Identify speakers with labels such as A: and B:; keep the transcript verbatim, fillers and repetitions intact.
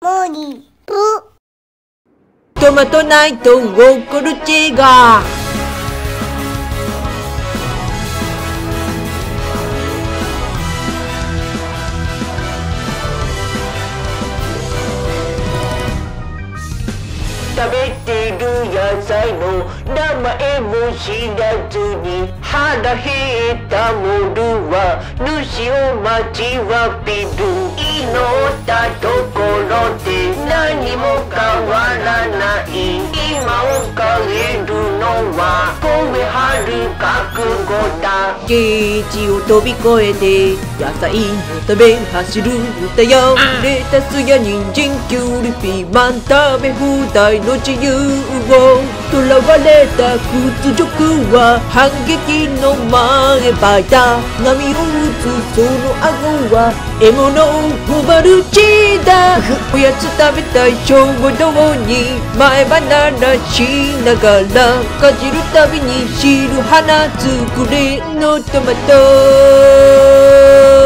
A: モリプ
B: トマトないと怒るチが
C: 食べてる野菜の名前も知らずに腹減ったモルは主を待ちわびる祈ったところで何も変わらない今を変えるのは声張る覚悟だ
B: ゲージを飛び越えて野菜のため走るんだよレタスや人参きゅうりピーマン食べ放題の自由を囚われた屈辱は反撃の前歯だ波を打つその顎は獲物を奪る血だおやつ食べたい衝動に前歯鳴らしながらかじるたびに汁放つグレーのトマト